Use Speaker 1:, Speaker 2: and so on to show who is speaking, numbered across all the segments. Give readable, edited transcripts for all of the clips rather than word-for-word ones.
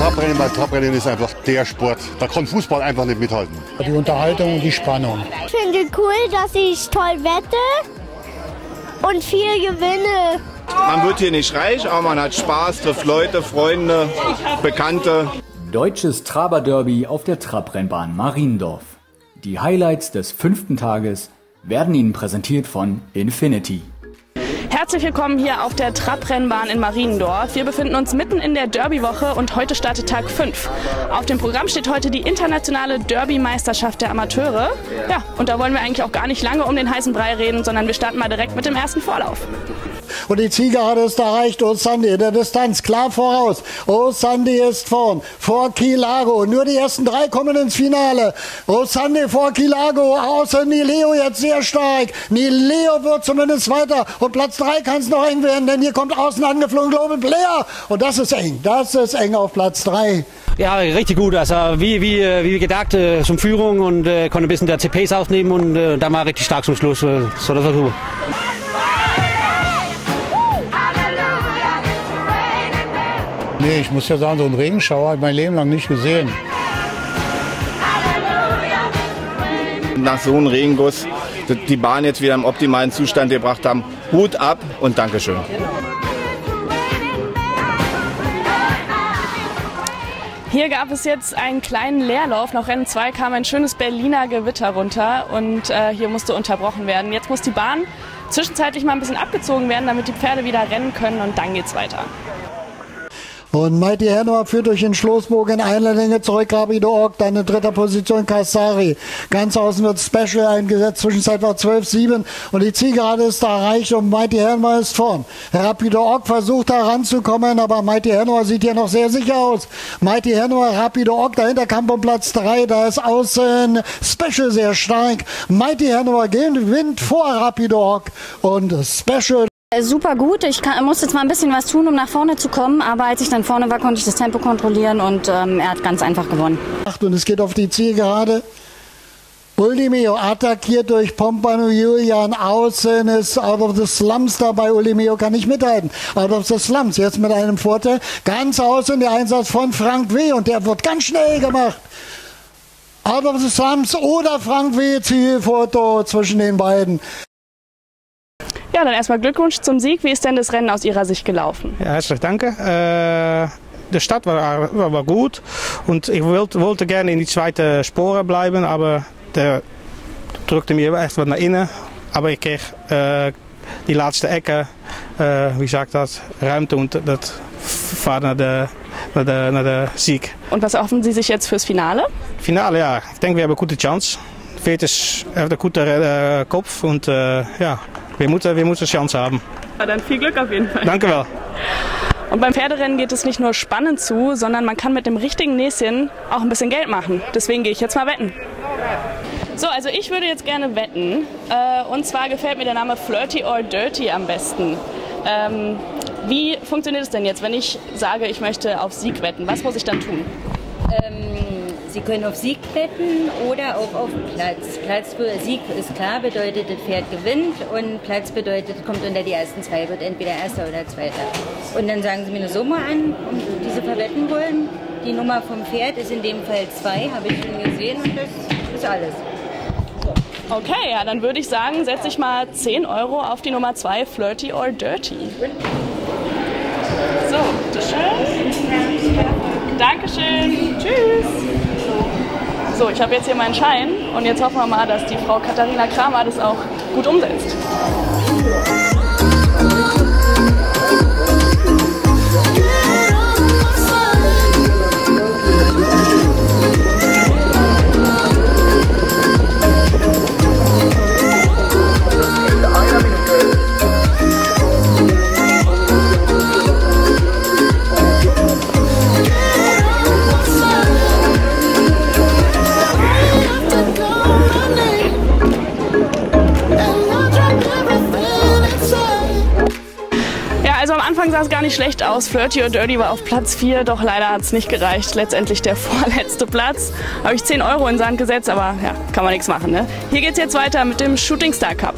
Speaker 1: Trabrennen, weil Trabrennen ist einfach der Sport. Da kann Fußball einfach nicht mithalten.
Speaker 2: Die Unterhaltung und die Spannung.
Speaker 3: Ich finde cool, dass ich toll wette und viel gewinne.
Speaker 4: Man wird hier nicht reich, aber man hat Spaß, trifft Leute, Freunde, Bekannte.
Speaker 5: Deutsches Traberderby auf der Trabrennbahn Mariendorf. Die Highlights des 5. Tages werden Ihnen präsentiert von Infinity.
Speaker 6: Herzlich willkommen hier auf der Trabrennbahn in Mariendorf. Wir befinden uns mitten in der Derbywoche und heute startet Tag 5. Auf dem Programm steht heute die internationale Derby-Meisterschaft der Amateure. Ja, und da wollen wir eigentlich auch gar nicht lange um den heißen Brei reden, sondern wir starten mal direkt mit dem ersten Vorlauf.
Speaker 2: Und die Zielgerade ist erreicht. Osandi in der Distanz klar voraus. Osandi ist vorn. Vor Kilago. Nur die ersten 3 kommen ins Finale. Osandi vor Kilago. Außen Nileo jetzt sehr stark. Nileo wird zumindest weiter. Und Platz 3 kann es noch eng werden, denn hier kommt außen angeflogen Global Player. Und das ist eng. Das ist eng auf Platz 3.
Speaker 7: Ja, richtig gut. Also wie gedacht, zum Führung und konnte ein bisschen der CPs aufnehmen und dann war richtig stark zum Schluss. So, das war super.
Speaker 2: Nee, ich muss ja sagen, so einen Regenschauer habe ich mein Leben lang nicht gesehen.
Speaker 4: Nach so einem Regenguss die Bahn jetzt wieder im optimalen Zustand gebracht haben. Hut ab und Dankeschön.
Speaker 6: Hier gab es jetzt einen kleinen Leerlauf. Nach Rennen 2 kam ein schönes Berliner Gewitter runter und hier musste unterbrochen werden. Jetzt muss die Bahn zwischenzeitlich mal ein bisschen abgezogen werden, damit die Pferde wieder rennen können und dann geht's weiter.
Speaker 2: Und Mighty Hannover führt durch den Schlossbogen in einer Länge zurück. Rapido Ork, dann in 3. Position Kassari. Ganz außen wird Special eingesetzt. Zwischenzeit war 12,7 und die Zielgerade ist da erreicht und Mighty Hannover ist vorn. Rapido Ork versucht da ranzukommen, aber Mighty Hannover sieht hier noch sehr sicher aus. Mighty Hannover, Rapido Ork, dahinter Kampf um Platz 3. Da ist außen Special sehr stark. Mighty Hannover gewinnt vor Rapido Ork und Special.
Speaker 8: Super gut. Ich musste jetzt mal ein bisschen was tun, um nach vorne zu kommen, aber als ich dann vorne war, konnte ich das Tempo kontrollieren und er hat ganz einfach gewonnen.
Speaker 2: Und es geht auf die Zielgerade. Ulimeo attackiert durch Pompano Julian. Außen ist Out of the Slums dabei. Ulimeo kann nicht mithalten. Out of the Slums jetzt mit einem Vorteil. Ganz außen der Einsatz von Frank W. Und der wird ganz schnell gemacht. Out of the Slums oder Frank W. Zielfoto zwischen den beiden.
Speaker 6: Ja, dann erstmal Glückwunsch zum Sieg. Wie ist denn das Rennen aus Ihrer Sicht gelaufen?
Speaker 9: Ja, herzlich danke. Der Start war gut und ich wollte gerne in die zweite Spore bleiben, aber der drückte mir echt wat nach innen. Aber ich kreeg die laatste Ecke, wie sagt das, Ruimte und das war naar de Sieg.
Speaker 6: Und was erhoffen Sie sich jetzt fürs Finale?
Speaker 9: Finale, ja. Ich denke, wir haben eine gute Chance. Veertjes heeft een gute Kopf und ja. Wir müssen eine Chance haben.
Speaker 6: Ja, dann viel Glück auf jeden Fall.
Speaker 9: Danke wel.
Speaker 6: Und beim Pferderennen geht es nicht nur spannend zu, sondern man kann mit dem richtigen Näschen auch ein bisschen Geld machen. Deswegen gehe ich jetzt mal wetten. So, also ich würde jetzt gerne wetten. Und zwar gefällt mir der Name Flirty or Dirty am besten. Wie funktioniert es denn jetzt, wenn ich sage, ich möchte auf Sieg wetten? Was muss ich dann tun?
Speaker 10: Sie können auf Sieg wetten oder auch auf Platz. Platz für Sieg ist klar, bedeutet, das Pferd gewinnt und Platz bedeutet, kommt unter die ersten 2, wird entweder Erster oder Zweiter. Und dann sagen Sie mir eine Summe an, die Sie verwetten wollen. Die Nummer vom Pferd ist in dem Fall 2, habe ich schon gesehen und das ist alles. So.
Speaker 6: Okay, ja, dann würde ich sagen, setze ich mal 10 Euro auf die Nummer 2, Flirty or Dirty. So, bitteschön. Dankeschön. Tschüss. So, ich habe jetzt hier meinen Schein und jetzt hoffen wir mal, dass die Frau Katharina Kramer das auch gut umsetzt. Also am Anfang sah es gar nicht schlecht aus. Flirty or Dirty war auf Platz 4, doch leider hat es nicht gereicht. Letztendlich der vorletzte Platz. Habe ich 10 Euro in den Sand gesetzt, aber ja, kann man nichts machen. Ne? Hier geht es jetzt weiter mit dem Shooting Star Cup.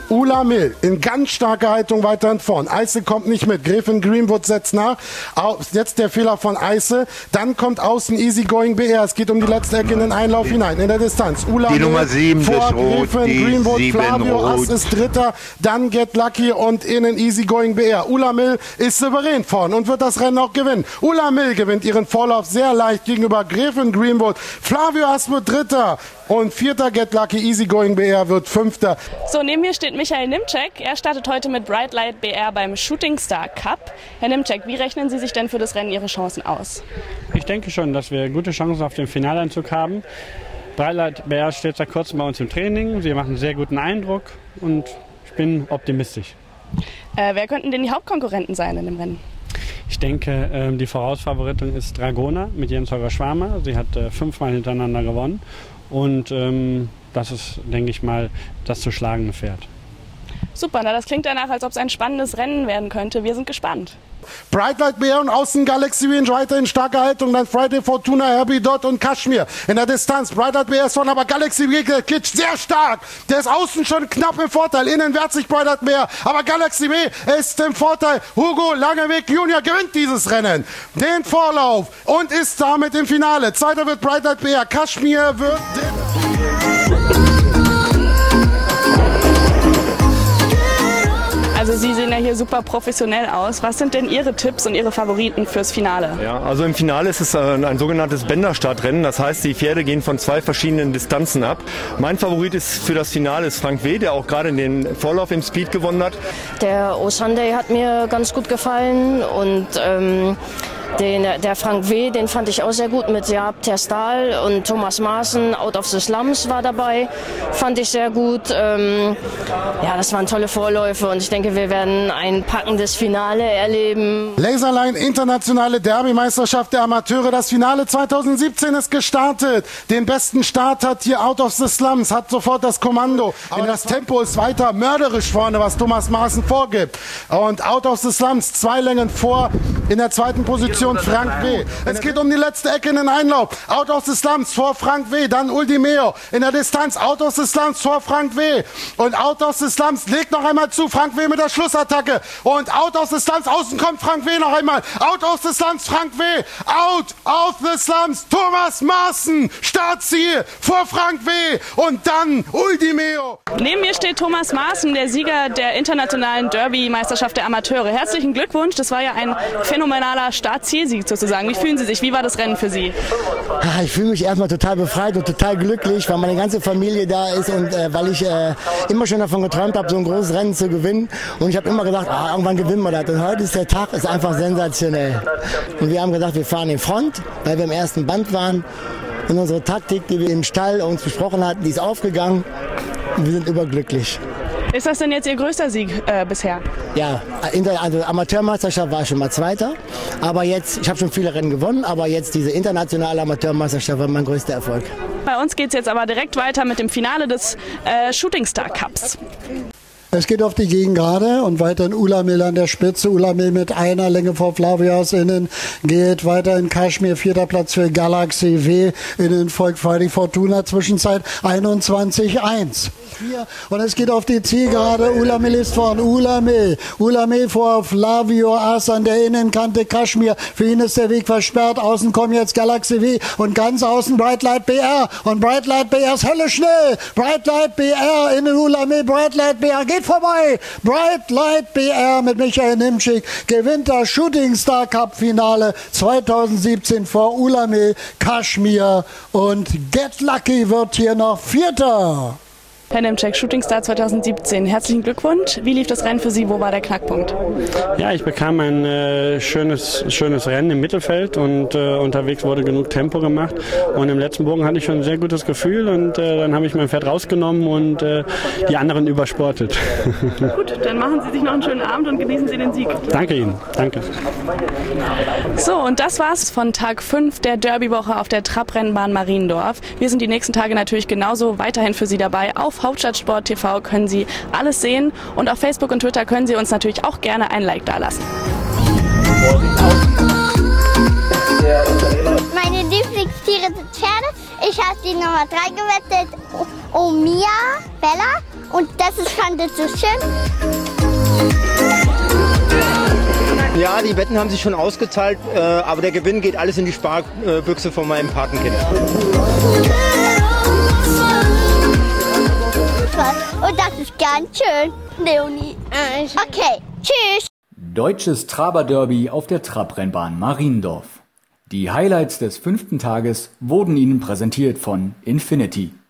Speaker 11: Ula Mill in ganz starker Haltung weiterhin vorn. Eise kommt nicht mit. Gräfin Greenwood setzt nach. Jetzt der Fehler von Eise. Dann kommt außen Easygoing BR. Es geht um die letzte Ecke in den Einlauf hinein. In der Distanz. Ula
Speaker 12: die
Speaker 11: Mill
Speaker 12: Nummer 7
Speaker 11: vor
Speaker 12: ist rot.
Speaker 11: Gräfin Greenwood. Flavio
Speaker 12: rot.
Speaker 11: Ass ist Dritter. Dann Get Lucky und innen Easygoing BR. Ula Mill ist souverän vorn und wird das Rennen auch gewinnen. Ula Mill gewinnt ihren Vorlauf sehr leicht gegenüber Gräfin Greenwood. Flavio Ass wird Dritter. Und vierter Get Lucky Easygoing BR wird Fünfter.
Speaker 6: So, neben mir steht Michael Nimczek. Er startet heute mit Bright Light BR beim Shooting Star Cup. Herr Nimczek, wie rechnen Sie sich denn für das Rennen Ihre Chancen aus?
Speaker 13: Ich denke schon, dass wir gute Chancen auf den Finaleinzug haben. Bright Light BR steht seit kurzem bei uns im Training. Sie machen einen sehr guten Eindruck und ich bin optimistisch.
Speaker 6: Wer könnten denn die Hauptkonkurrenten sein in dem Rennen?
Speaker 13: Ich denke, die Vorausfavoritin ist Dragona mit Jens-Holger Schwarmer. Sie hat 5-mal hintereinander gewonnen. Und das ist, denke ich mal, das zu schlagende Pferd.
Speaker 6: Super, na, das klingt danach, als ob es ein spannendes Rennen werden könnte. Wir sind gespannt.
Speaker 11: Bright Light BR und außen Galaxy Range weiter in starker Haltung. Dann Friday Fortuna, Herbie Dot und Kashmir. In der Distanz. Bright Light BR ist vorne, aber Galaxy geht sehr stark. Der ist außen schon knapp im Vorteil. Innen wehrt sich Bright Light BR. Aber Galaxy B ist im Vorteil. Hugo Langeweg Junior gewinnt dieses Rennen. Den Vorlauf und ist damit im Finale. Zweiter wird Bright Light BR. Kashmir wird
Speaker 6: Also Sie sehen ja hier super professionell aus. Was sind denn Ihre Tipps und Ihre Favoriten fürs Finale?
Speaker 14: Ja, also im Finale ist es ein sogenanntes Bänderstartrennen. Das heißt, die Pferde gehen von 2 verschiedenen Distanzen ab. Mein Favorit ist für das Finale ist Frank W., der auch gerade den Vorlauf im Speed gewonnen hat.
Speaker 15: Der O-Sunday hat mir ganz gut gefallen und der Frank W., den fand ich auch sehr gut mit Jaap Terstal und Thomas Maaßen. Out of the Slums war dabei, fand ich sehr gut. Ja, das waren tolle Vorläufe und ich denke, wir werden ein packendes Finale erleben.
Speaker 11: Laserline Internationale Derby-Meisterschaft der Amateure. Das Finale 2017 ist gestartet. Den besten Start hat hier Out of the Slums, hat sofort das Kommando. Aber das Tempo ist weiter mörderisch vorne, was Thomas Maaßen vorgibt. Und Out of the Slums 2 Längen vor in der zweiten Position Frank W. Es geht um die letzte Ecke in den Einlauf. Out of the Slums vor Frank W. Dann Uldimeo in der Distanz. Out of the Slums vor Frank W. Und Out of the Slums legt noch einmal zu. Frank W. mit der Schlussattacke. Und Out of the Slums. Außen kommt Frank W. noch einmal. Out of the Slums. Frank W. Out of the Slums. Thomas Maaßen. Startziel vor Frank W. Und dann Uldimeo.
Speaker 6: Neben mir steht Thomas Maaßen, der Sieger der internationalen Derby-Meisterschaft der Amateure. Herzlichen Glückwunsch. Das war ja ein phänomenaler Startzielsieg sozusagen. Wie fühlen Sie sich? Wie war das Rennen für Sie?
Speaker 16: Ich fühle mich erstmal total befreit und total glücklich, weil meine ganze Familie da ist und weil ich immer schon davon geträumt habe, so ein großes Rennen zu gewinnen. Und ich habe immer gedacht, irgendwann gewinnen wir das. Und heute ist der Tag, ist einfach sensationell. Und wir haben gesagt, wir fahren in Front, weil wir im ersten Band waren. Und unsere Taktik, die wir im Stall uns besprochen hatten, die ist aufgegangen. Und wir sind überglücklich.
Speaker 6: Ist das denn jetzt Ihr größter Sieg bisher?
Speaker 16: Ja, also Amateurmeisterschaft war schon mal Zweiter, aber jetzt, ich habe schon viele Rennen gewonnen, aber jetzt diese internationale Amateurmeisterschaft war mein größter Erfolg.
Speaker 6: Bei uns geht es jetzt aber direkt weiter mit dem Finale des Shooting Star Cups.
Speaker 2: Es geht auf die Gegengrade und weiterhin Ula Mill an der Spitze. Ula Mill mit einer Länge vor Flavias innen geht weiter in Kashmir. 4. Platz für Galaxy W. Innen folgt Friday Fortuna. Zwischenzeit 21:1. Und es geht auf die Zielgerade. Ula Mill ist vorn. Ula Mill vor Flavio Ass an der Innenkante Kashmir. Für ihn ist der Weg versperrt. Außen kommen jetzt Galaxy W. Und ganz außen Bright Light BR. Und Bright Light BR ist helle schnell. Bright Light BR innen Ula Mill. Bright Light BR geht vorbei. Bright Light BR mit Michael Nimczek gewinnt das Shooting Star Cup Finale 2017 vor Ula Mill, Kashmir und Get Lucky wird hier noch Vierter.
Speaker 6: Herr Nimczek, Shooting Star 2017. Herzlichen Glückwunsch. Wie lief das Rennen für Sie? Wo war der Knackpunkt?
Speaker 13: Ja, ich bekam ein schönes Rennen im Mittelfeld und unterwegs wurde genug Tempo gemacht. Und im letzten Bogen hatte ich schon ein sehr gutes Gefühl und dann habe ich mein Pferd rausgenommen und die anderen übersportet.
Speaker 6: Gut, dann machen Sie sich noch einen schönen Abend und genießen Sie den Sieg.
Speaker 13: Danke Ihnen. Danke.
Speaker 6: So, und das war's von Tag 5 der Derbywoche auf der Trabrennbahn Mariendorf. Wir sind die nächsten Tage natürlich genauso weiterhin für Sie dabei. Auf Hauptstadtsport TV können Sie alles sehen und auf Facebook und Twitter können Sie uns natürlich auch gerne ein Like dalassen.
Speaker 3: Meine Lieblingstiere sind Pferde. Ich habe die Nummer 3 gewettet, Omia Bella. Und das fand ich so schön.
Speaker 12: Ja, die Wetten haben sich schon ausgezahlt, aber der Gewinn geht alles in die Sparbüchse von meinem Patenkind.
Speaker 3: Und das ist ganz schön, Leonie. Okay, tschüss.
Speaker 5: Deutsches Traberderby auf der Trabrennbahn Mariendorf. Die Highlights des 5. Tages wurden Ihnen präsentiert von Infinity.